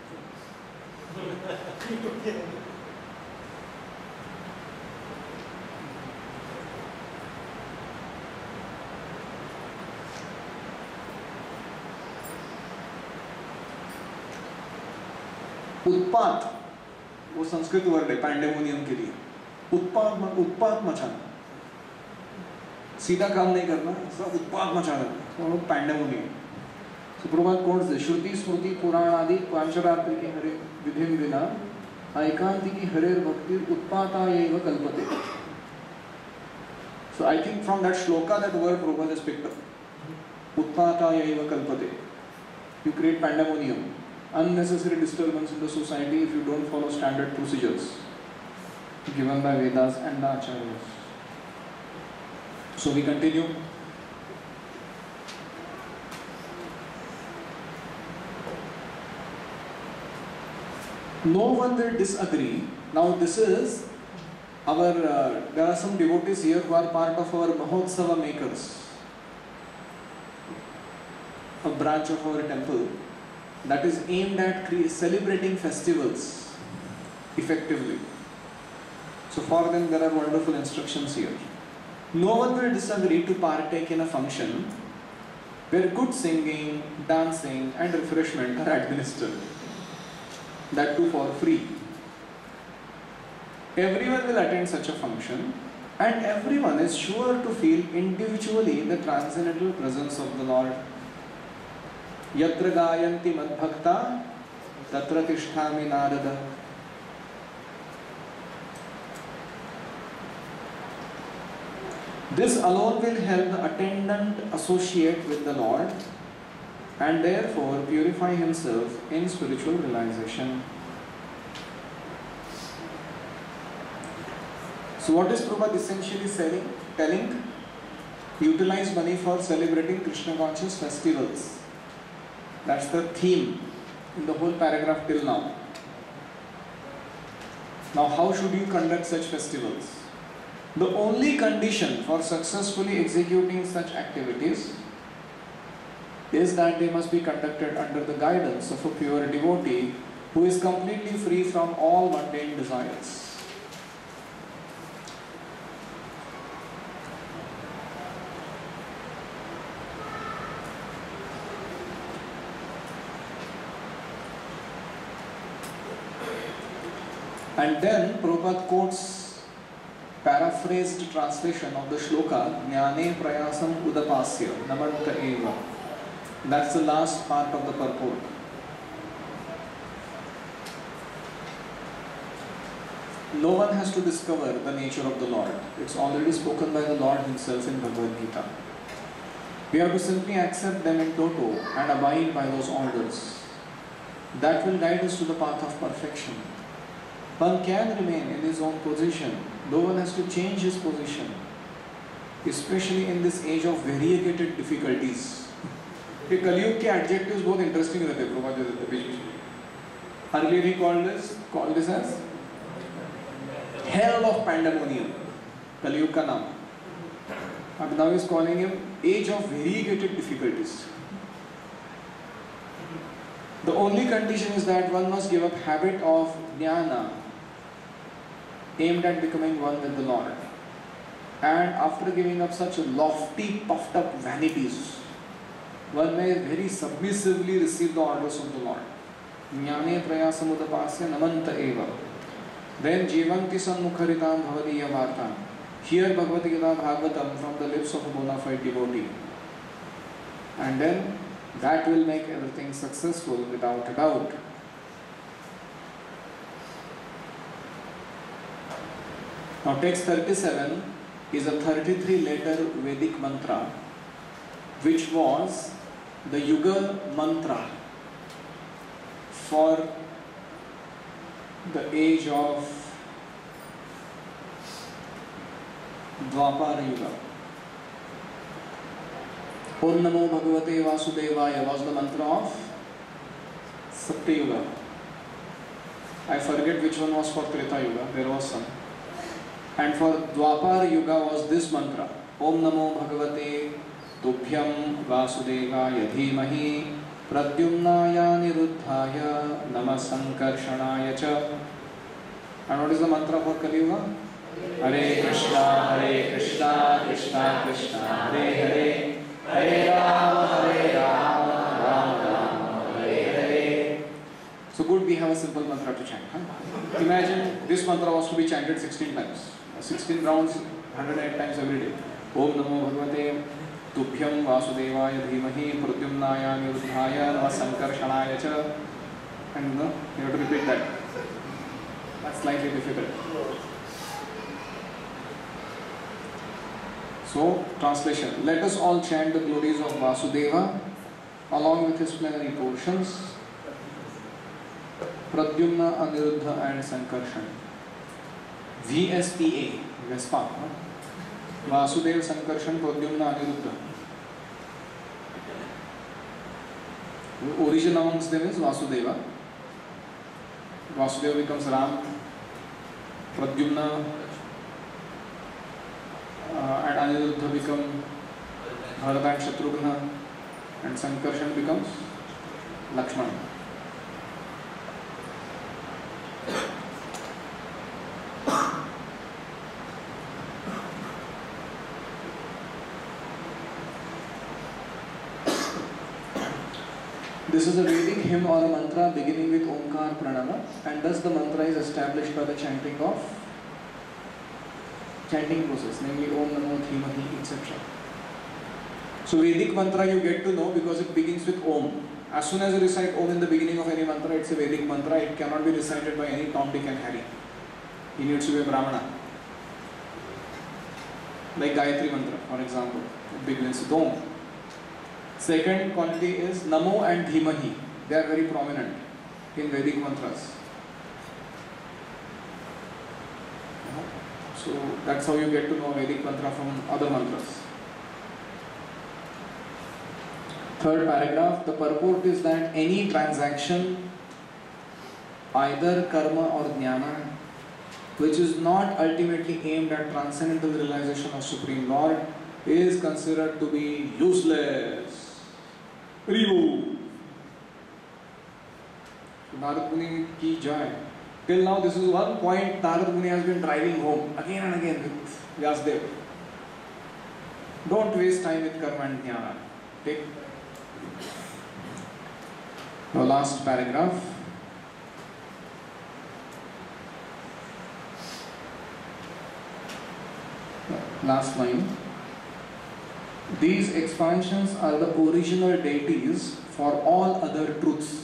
उत्पात, वो Sanskrit word है pandemonium के लिए. उत्पात मचाना, सीधा काम नहीं करना, सब उत्पात मचाना, तो पैंडेमोनियम. So प्रभात कौन से श्रुति स्मृति पुराण आदि पांचरात्र के हरे विधि विना ऐकांति की हरेर भक्ति उत्पातायैव कल्पते. So I think from that shloka that word Prabhupada has picked up. Utpatayaiva kalpate. You create pandemonium, unnecessary disturbance in the society if you don't follow standard procedures given by Vedas and the Acharyas. So we continue. No one will disagree. Now this is our, there are some devotees here who are part of our Mahotsava makers, a branch of our temple that is aimed at celebrating festivals effectively. So for them there are wonderful instructions here. No one will disagree to partake in a function where good singing, dancing and refreshment are administered, that too for free. Everyone will attend such a function and everyone is sure to feel individually the transcendental presence of the Lord. Yatra gayanti madbhakta tatra tishtami narada. This alone will help the attendant associate with the Lord and therefore purify himself in spiritual realization. So what is Prabhupada essentially telling? Utilize money for celebrating Krishna conscious festivals. That's the theme in the whole paragraph till now. Now how should you conduct such festivals? The only condition for successfully executing such activities is that they must be conducted under the guidance of a pure devotee who is completely free from all mundane desires. And then Prabhupada quotes paraphrased translation of the shloka Jnane Prayasam Udapasya Namanta Eva. That's the last part of the purport. No one has to discover the nature of the Lord. It's already spoken by the Lord himself in Bhagavad Gita. We have to simply accept them in toto and abide by those orders. That will guide us to the path of perfection. One can remain in his own position, though one has to change his position, especially in this age of variegated difficulties. ये कलयुग के adjectives बहुत interesting रहते हैं प्रभा देते हैं बीच बीच में. Earlier he called this as hell of pandemonium. कलयुग का नाम. And now he is calling him age of variegated difficulties. The only condition is that one must give up habit of jnana aimed at becoming one with the Lord. And after giving up such lofty, puffed up vanities, one may very submissively receive the orders of the Lord. Jnane prayasamudapasya namanta eva. Then jivanti sanmukharitam bhavadiya vartam. Hear Bhagavad Gita Bhagavatam from the lips of a bona fide devotee. And then that will make everything successful without a doubt. Now text 37 is a 33 letter Vedic mantra, which was the Yuga mantra for the age of Dwapara Yuga. Om Namo Bhagavate Vasudevaya was the mantra of Satya Yuga. I forget which one was for Treta Yuga, there was some. And for Dwapara Yuga was this mantra, Om Namo Bhagavate Tubhyam Vasudevaya Dhimahi Pradyumnaya Niruddhaya Nama Sankarshanaya Cha. And what is the mantra for Kali Yuga? Hare Krishna, Krishna Krishna, Hare Hare, Hare Rama, Rama, Hare Hare. So good, we have a simple mantra to chant. Huh? Imagine this mantra was to be chanted 16 times. 16 rounds, 108 times every day. Om Namo Bhagavate Tubhyam Vasudevaya Dhimahi Pradyumnaya Niruddhaya Nama Sankarshanaya Cha. And you have to repeat that. That's slightly difficult. So, translation. Let us all chant the glories of Vasudeva along with his plenary portions, Pradyumna, Aniruddha and Sankarshan. VSPA, Vespa. Vasudeva, Sankarshan, Pradyumna, Aniruddha. The origin amongst them is Vasudeva. Vasudeva becomes Ram, Pradyumna and Aniruddha become Bharata and Shatrughna, and Sankarshan becomes Lakshmana. This is a Vedic hymn or a mantra beginning with Omkar Pranama, and thus the mantra is established by the chanting process, namely Om Namo Dhimahi, etc. So Vedic mantra you get to know because it begins with Om. As soon as you recite Om in the beginning of any mantra, it's a Vedic mantra. It cannot be recited by any Tom, Dick and Harry. He needs to be a Brahmana. Like Gayatri mantra, for example. It begins with Om. Second quantity is Namo and Dhimahi. They are very prominent in Vedic mantras. So that's how you get to know Vedic mantra from other mantras. Third paragraph, the purport is that any transaction, either karma or jnana, which is not ultimately aimed at transcendental realization of Supreme Lord, is considered to be useless. Remove. Narad Muni ki jai. Till now, this is one point Narad Muni has been driving home again and again with Vyasdev. Don't waste time with karma and jnana. Okay? Now, last paragraph. Last line. These expansions are the original deities for all other truths,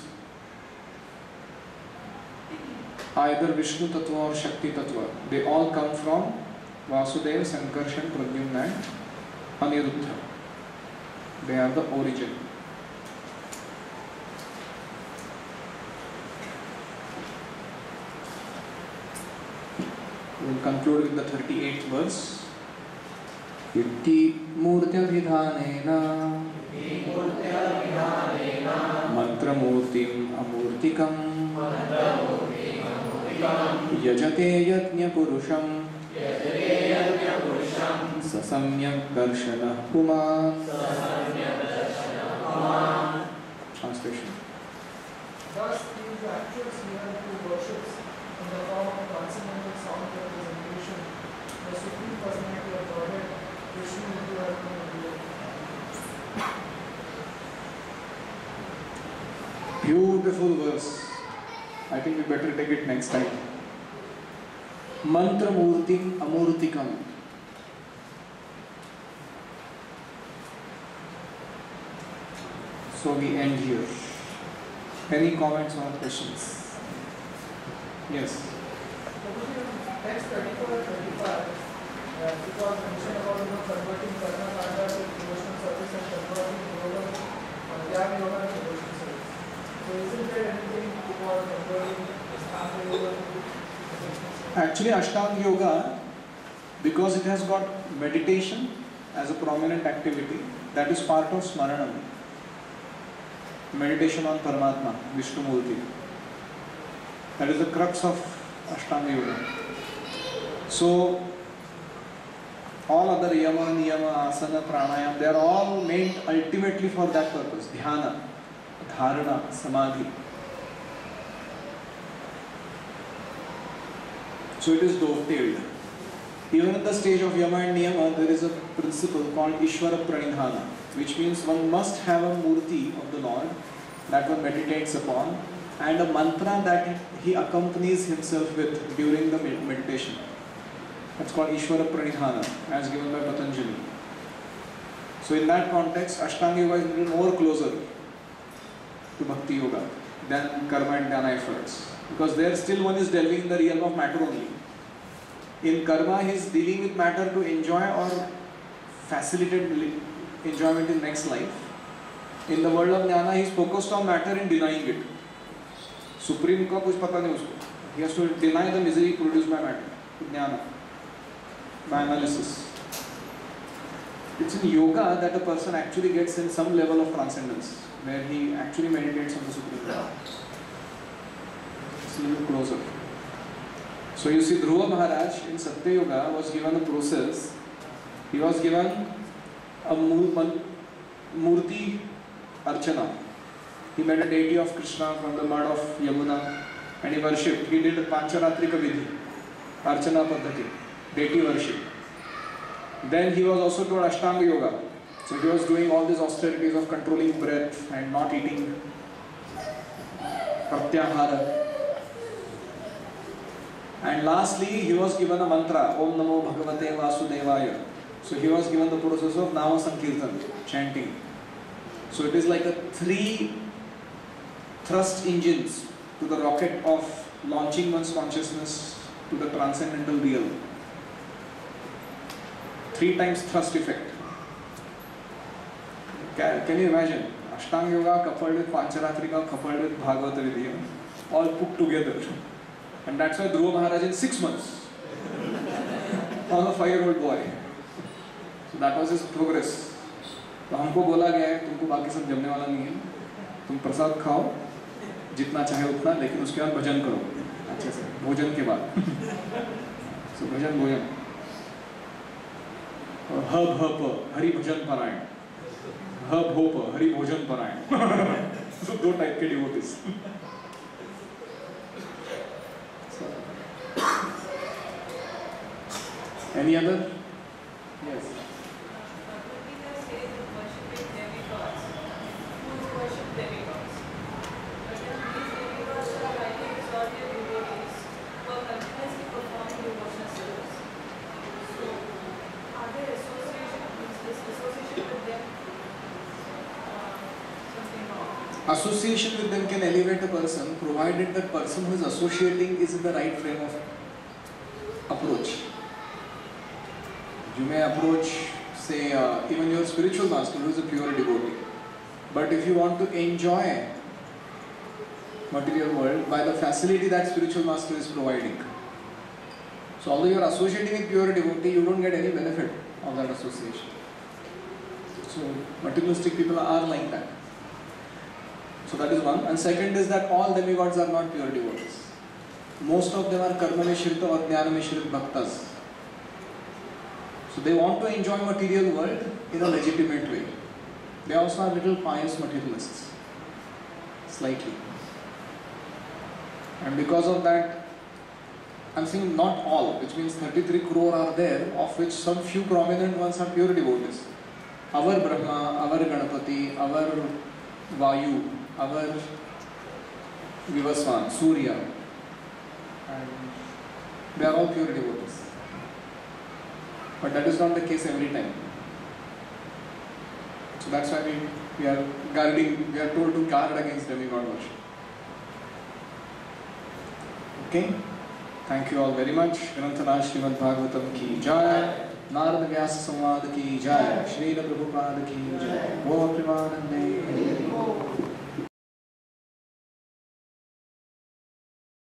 either Vishnu Tattva or Shakti Tattva. They all come from Vasudeva, Sankarshan, Pradyumna and Aniruddha. They are the origin. We will conclude with the 38th verse. Itti murtyabhidhanena mantramurtim amurtikam yajate yajna purusham sasamyak darshanah puman. Translation.
Thus, these actual Srimad who worships in the form of transcendental sound representation, the Supreme Personality of Godhead, Vishnu into her own being.
Beautiful verse. I think we better take it next time. Mantra murtim amurtikam. So we end here. Any comments or questions? Yes.
Text 34 and 35, it was mentioned about converting karma kanda to devotional service and converting yoga, jnana yoga to devotional service. So isn't there anything about converting Ashtanga yoga to devotional service?
Actually, Ashtanga Yoga, because it has got meditation as a prominent activity, that is part of Smaranam. Meditation on Paramatma, Vishnu Murti. That is the crux of Ashtanga Yoga. So, all other yama, niyama, asana, pranayam, they are all made ultimately for that purpose. Dhyana, dharana, samadhi. So it is dovetailed. Even at the stage of yama and niyama, there is a principle called Ishvara Pranidhana, which means one must have a murti of the Lord that one meditates upon and a mantra that he accompanies himself with during the meditation. That's called Ishvara Pranidhana, as given by Patanjali. So in that context, Ashtanga Yoga is a little more closer to Bhakti Yoga than Karma and Dhyana efforts. Because there still one is delving in the realm of matter only. In Karma, he is dealing with matter to enjoy or facilitate enjoyment in next life. In the world of Jnana, he is focused on matter and denying it. Supreme का कुछ पता नहीं उसको. He has to deny the misery produced by matter. Jnana. By analysis. It's in yoga that a person actually gets in some level of transcendence, where he actually meditates on the Supreme Lord. It's a little closer. So you see, Dhruva Maharaj in Satya Yoga was given a process. He was given a murti archana. He made a deity of Krishna from the mud of Yamuna and he worshipped. He did Pancharatrika Vidhi, Archana Paddhati, deity worship. Then he was also taught Ashtanga Yoga. So he was doing all these austerities of controlling breath and not eating pratyahara. And lastly, he was given a mantra, Om Namo Bhagavate Vasudevaya. So he was given the process of Nama Sankirtan, chanting. So it is like a 3 thrust engines to the rocket of launching one's consciousness to the transcendental real. 3 times thrust effect. Can you imagine? Ashtanga Yoga coupled with Pancharatrika, coupled with Bhagavata Vidya, all put together. And that's why Dhruva Maharaj in 6 months was a 5-year-old boy. So that was his progress. तो हमको बोला गया है तुमको बाकी सब जमने वाला नहीं है, तुम प्रसाद खाओ जितना चाहे उतना, लेकिन उसके बाद भजन करो अच्छे से, भोजन के बाद. So भोजन और ह हरि भजन पारायण, ह हरि भोजन पारायण. So 2 टाइप के devotees. Any other? Yes. Association with them can elevate a person, provided that person who is associating is in the right frame of approach. You may approach say, even your spiritual master who is a pure devotee. But if you want to enjoy material world by the facility that spiritual master is providing. So although you are associating with pure devotee, you don't get any benefit of that association. So materialistic people are like that. So that is one. And second is that all demigods are not pure devotees. Most of them are karma mishrit or jnana mishrit bhaktas. So they want to enjoy material world in a legitimate way. They also are little pious materialists. Slightly. And because of that, I'm saying not all, which means 33 crore are there, of which some few prominent ones are pure devotees. Our Brahma, our Ganapati, our Vayu, our Vivaswan, Surya, and they are all pure devotees. But that is not the case every time. So that's why we are told to guard against demigod worship. Okay? Thank you all very much. Granthana Srimad Bhagavatam ki jai. Narad Vyasa Samvad ki jai. Srila Prabhupada ki jai. Go Primanande.